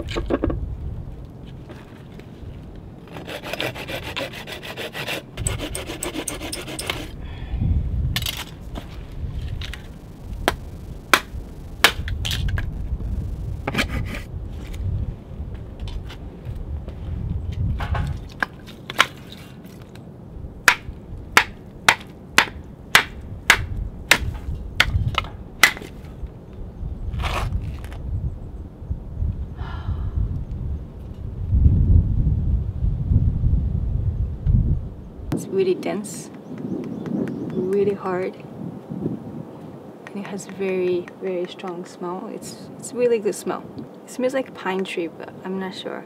It's really dense, really hard, and it has very strong smell. It's really good smell. It smells like pine tree, but I'm not sure.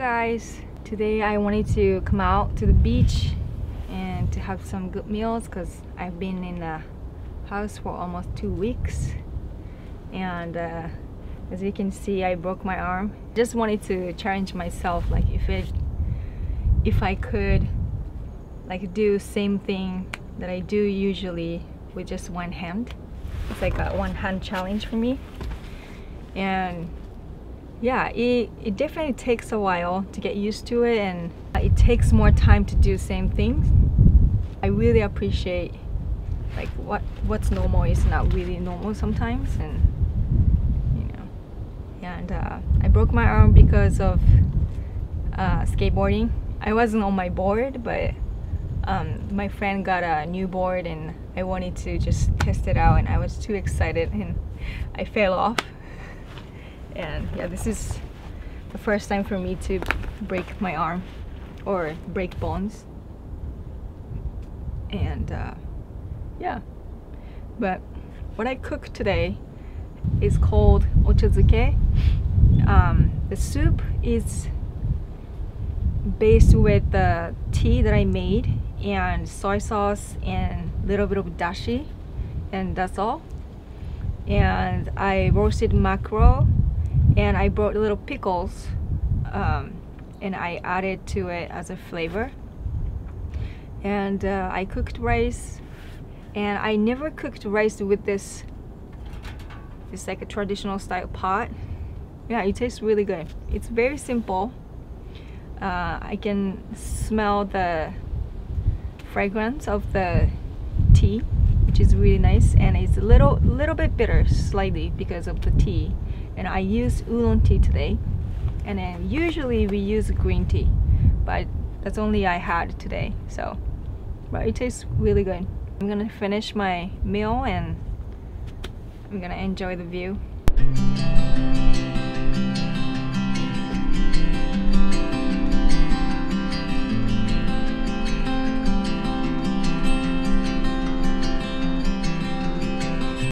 guys, today I wanted to come out to the beach and to have some good meals because I've been in the house for almost 2 weeks, and as you can see, I broke my arm. Just wanted to challenge myself, like if I could like do same thing that I do usually with just one hand. It's like a one hand challenge for me. And yeah, it definitely takes a while to get used to it, and it takes more time to do same things. I really appreciate like what's normal is not really normal sometimes, and you know. And I broke my arm because of skateboarding. I wasn't on my board, but my friend got a new board and I wanted to just test it out, and I was too excited and I fell off. And yeah, this is the first time for me to break my arm or break bones. And yeah, but what I cooked today is called ochazuke. The soup is based with the tea that I made and soy sauce and a little bit of dashi, and that's all. And I roasted mackerel, and I brought little pickles, and I added to it as a flavor. And I cooked rice, and I never cooked rice with this. It's like a traditional style pot. Yeah, it tastes really good. It's very simple. I can smell the fragrance of the tea, which is really nice, and it's a little bit bitter slightly because of the tea. And I used oolong tea today, and then usually we use green tea, but that's only I had today. So, but it tastes really good. I'm gonna finish my meal and I'm gonna enjoy the view.